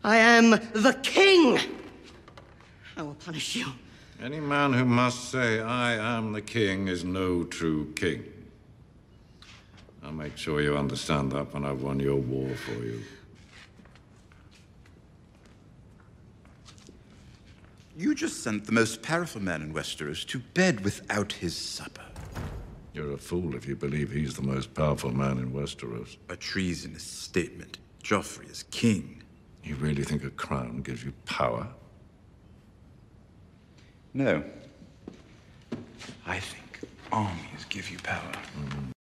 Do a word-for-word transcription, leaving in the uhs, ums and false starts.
I am the king! I will punish you. Any man who must say, I am the king, is no true king. I'll make sure you understand that when I've won your war for you. You just sent the most powerful man in Westeros to bed without his supper. You're a fool if you believe he's the most powerful man in Westeros. A treasonous statement. Joffrey is king. You really think a crown gives you power? No. I think armies give you power. Mm-hmm.